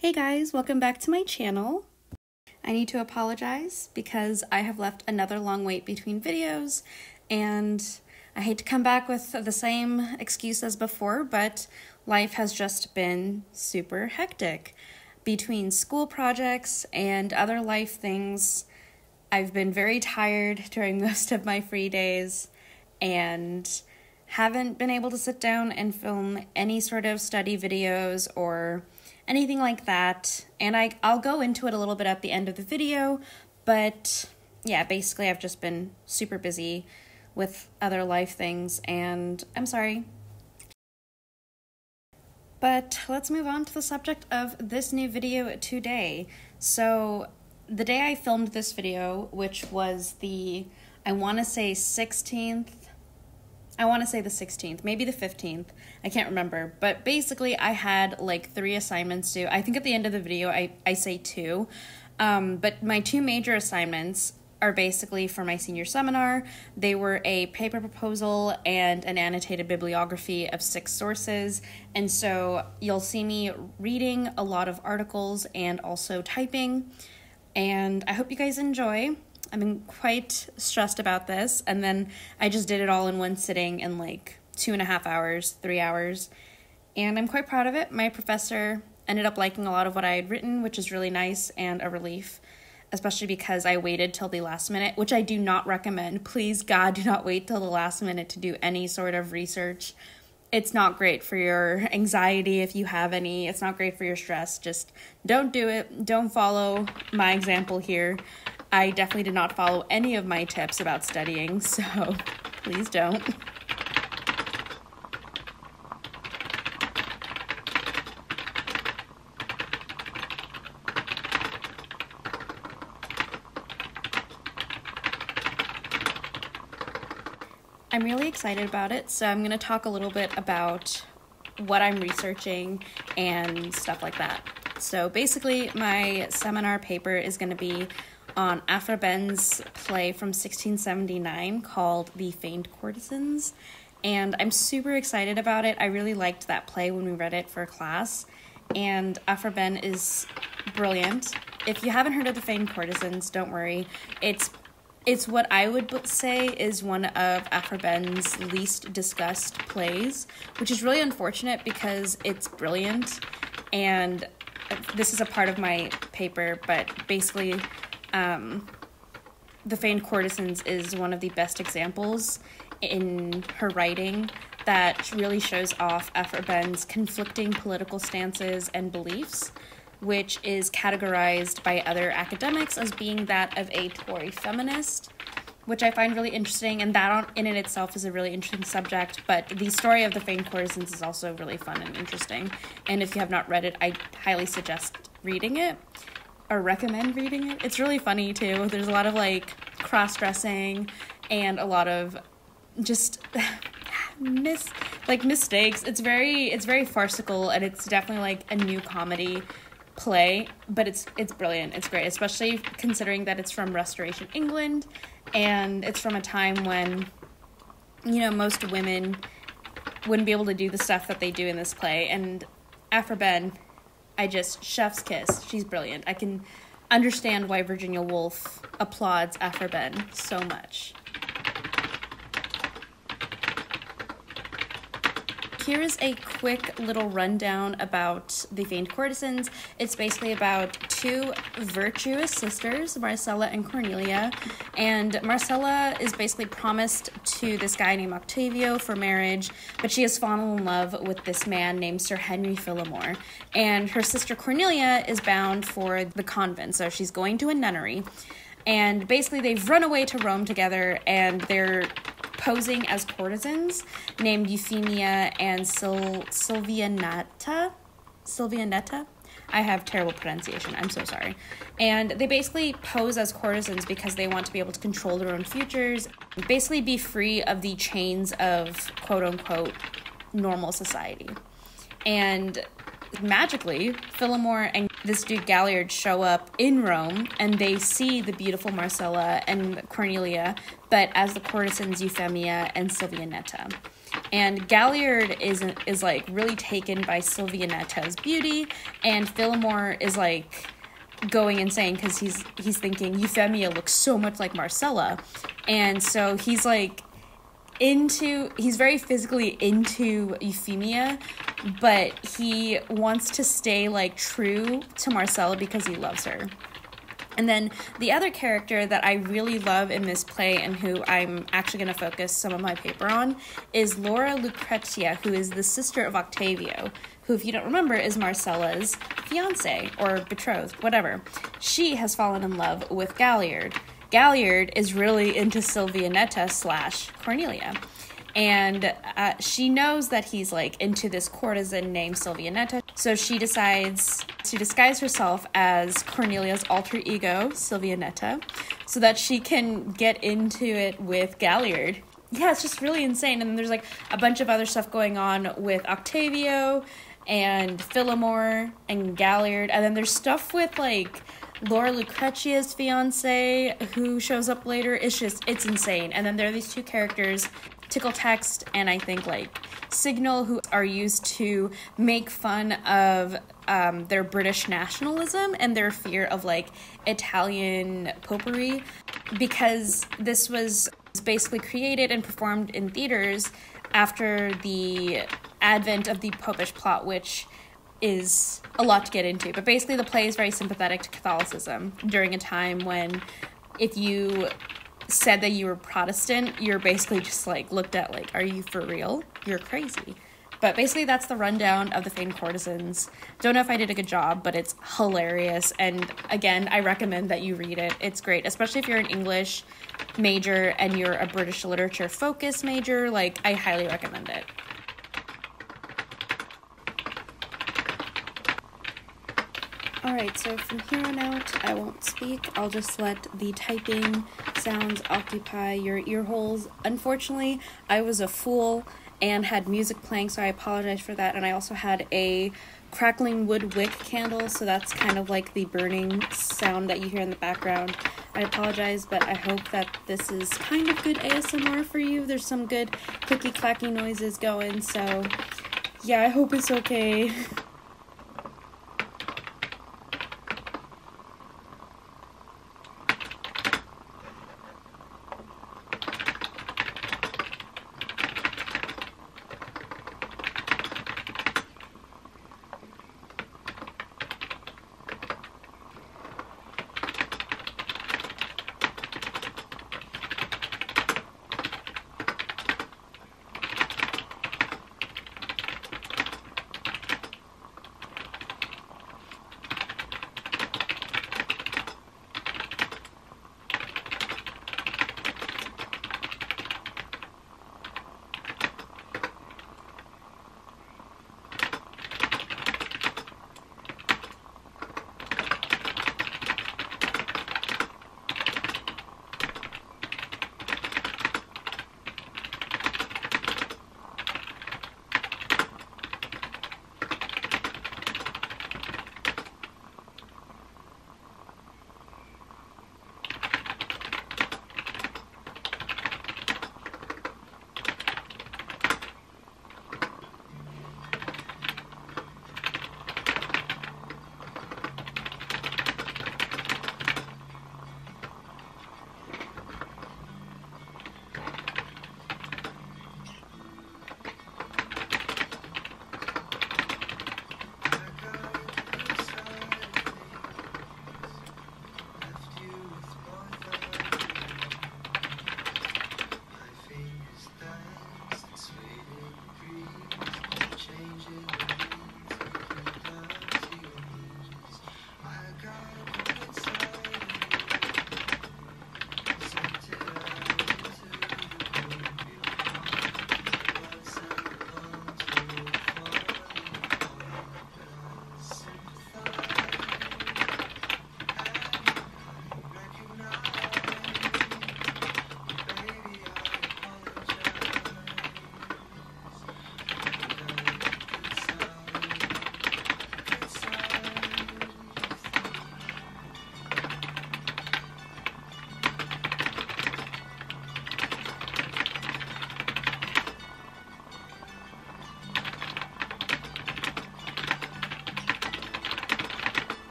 Hey guys, welcome back to my channel. I need to apologize because I have left another long wait between videos, and I hate to come back with the same excuse as before, but life has just been super hectic. Between school projects and other life things, I've been very tired during most of my free days and haven't been able to sit down and film any sort of study videos or anything like that, and I'll go into it a little bit at the end of the video, but yeah, basically I've just been super busy with other life things, and I'm sorry. But let's move on to the subject of this new video today. So the day I filmed this video, which was I want to say the 16th, maybe the 15th. I can't remember. But basically, I had like 3 assignments due. I think at the end of the video, I say 2. But my 2 major assignments are basically for my senior seminar. They were a paper proposal and an annotated bibliography of 6 sources. And so you'll see me reading a lot of articles and also typing. And I hope you guys enjoy. I've been quite stressed about this, and then I just did it all in one sitting in like 2.5 hours, 3 hours, and I'm quite proud of it. My professor ended up liking a lot of what I had written, which is really nice and a relief, especially because I waited till the last minute, which I do not recommend. Please, God, do not wait till the last minute to do any sort of research. It's not great for your anxiety if you have any. It's not great for your stress. Just don't do it. Don't follow my example here. I definitely did not follow any of my tips about studying, so please don't. I'm really excited about it, so I'm going to talk a little bit about what I'm researching and stuff like that. So basically, my seminar paper is going to be on Aphra Behn's play from 1679 called The Feigned Courtesans, and I'm super excited about it. I really liked that play when we read it for class, and Aphra Behn is brilliant. If you haven't heard of The Feigned Courtesans, don't worry. It's what I would say is one of Aphra Behn's least discussed plays, which is really unfortunate because it's brilliant, and this is a part of my paper, but basically The Feigned Courtesans is one of the best examples in her writing that really shows off Aphra Behn's conflicting political stances and beliefs, which is categorized by other academics as being that of a Tory feminist, which I find really interesting, and that in and itself is a really interesting subject, but the story of The Feigned Courtesans is also really fun and interesting, and if you have not read it, I highly suggest reading it. Or recommend reading it. It's really funny too. There's a lot of like cross-dressing and a lot of just mistakes. It's very farcical, and it's definitely like a new comedy play, but it's brilliant. It's great, especially considering that it's from Restoration England, and it's from a time when, you know, most women wouldn't be able to do the stuff that they do in this play, and Aphra Behn, chef's kiss. She's brilliant. I can understand why Virginia Woolf applauds Aphra Behn so much. Here is a quick little rundown about The Feigned Courtesans. It's basically about 2 virtuous sisters, Marcella and Cornelia, and Marcella is basically promised to this guy named Octavio for marriage, but she has fallen in love with this man named Sir Henry Phillimore, and her sister Cornelia is bound for the convent, so she's going to a nunnery, and basically they've run away to Rome together, and they're posing as courtesans named Euphemia and Sylvianetta. I have terrible pronunciation. I'm so sorry. And they basically pose as courtesans because they want to be able to control their own futures, basically be free of the chains of quote-unquote normal society. And magically, Phillimore and this dude Galliard show up in Rome, and they see the beautiful Marcella and Cornelia, but as the courtesans Euphemia and Sylvianetta. And Galliard is like really taken by Sylvia Netta's beauty, and Fillmore is like going insane because he's thinking Euphemia looks so much like Marcella, and so he's like he's very physically into Euphemia, but he wants to stay like true to Marcella because he loves her. And then the other character that I really love in this play and who I'm actually going to focus some of my paper on is Laura Lucrezia, who is the sister of Octavio, who, if you don't remember, is Marcella's fiance or betrothed, whatever. She has fallen in love with Galliard. Galliard is really into Sylvia Netta / Cornelia. And she knows that he's like into this courtesan named Sylvia Netta, so she decides to disguise herself as Cornelia's alter ego, Sylvia Netta, so that she can get into it with Galliard. Yeah, it's just really insane. And then there's like a bunch of other stuff going on with Octavio and Fillmore and Galliard, and then there's stuff with like Laura Lucrezia's fiance who shows up later. It's insane. And then there are these two characters, Tickle Text and I think like Signal, who are used to make fun of their British nationalism and their fear of like Italian popery, because this was basically created and performed in theaters after the advent of the Popish plot, which is a lot to get into. But basically the play is very sympathetic to Catholicism during a time when if you said that you were Protestant, you're basically just like looked at like, are you for real? You're crazy. But basically that's the rundown of the Famed Courtesans. Don't know if I did a good job, but it's hilarious. And again, I recommend that you read it. It's great, especially if you're an English major and you're a British literature focus major. Like, I highly recommend it. Alright, so from here on out, I won't speak. I'll just let the typing sounds occupy your ear holes. Unfortunately, I was a fool and had music playing, so I apologize for that. And I also had a crackling wood wick candle, so that's kind of like the burning sound that you hear in the background. I apologize, but I hope that this is kind of good ASMR for you. There's some good clicky-clacky noises going, so yeah, I hope it's okay.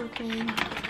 okay.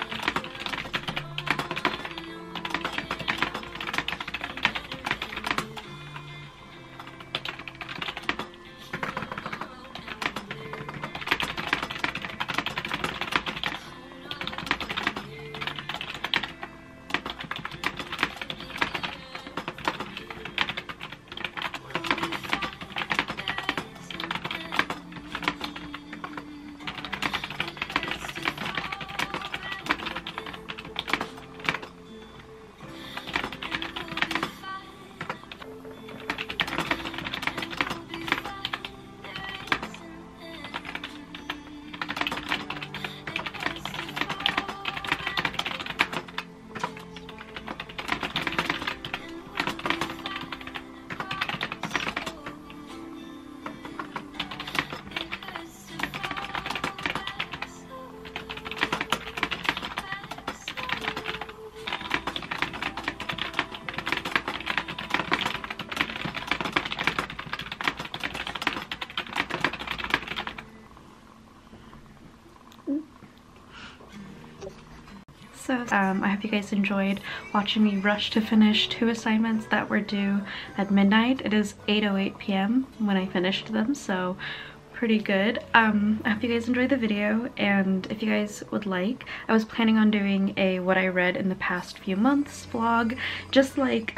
So I hope you guys enjoyed watching me rush to finish 2 assignments that were due at midnight. It is 8:08 p.m. when I finished them, so pretty good. I hope you guys enjoyed the video, and if you guys would like, I was planning on doing a what I read in the past few months vlog, just like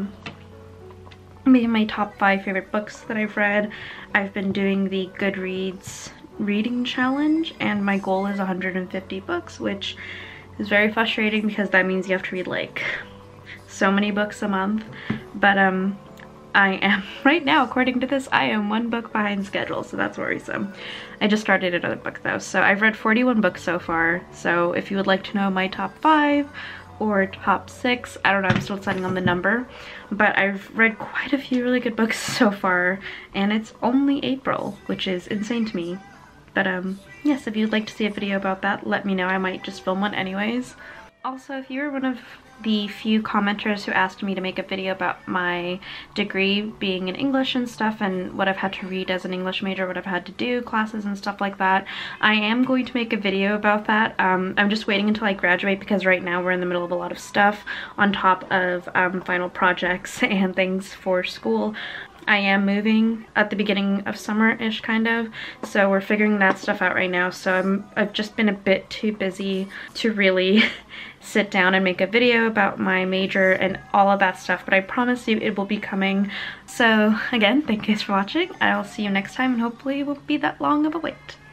maybe my top 5 favorite books that I've read. I've been doing the Goodreads reading challenge, and my goal is 150 books, which is very frustrating because that means you have to read like so many books a month. But I am right now, according to this, I am 1 book behind schedule, so that's worrisome. I just started another book though, so I've read 41 books so far. So if you would like to know my top 5 or top 6, I don't know, I'm still deciding on the number, but I've read quite a few really good books so far, and it's only April, which is insane to me. But yes, if you'd like to see a video about that, let me know. I might just film one anyways. Also, if you were one of the few commenters who asked me to make a video about my degree being in English and stuff, and what I've had to read as an English major, what I've had to do, classes and stuff like that, I am going to make a video about that. I'm just waiting until I graduate, because right now we're in the middle of a lot of stuff on top of final projects and things for school. I am moving at the beginning of summer-ish, kind of, so we're figuring that stuff out right now. So I've just been a bit too busy to really sit down and make a video about my major and all of that stuff, but I promise you it will be coming. So again, thank you guys for watching. I'll see you next time, and hopefully it won't be that long of a wait.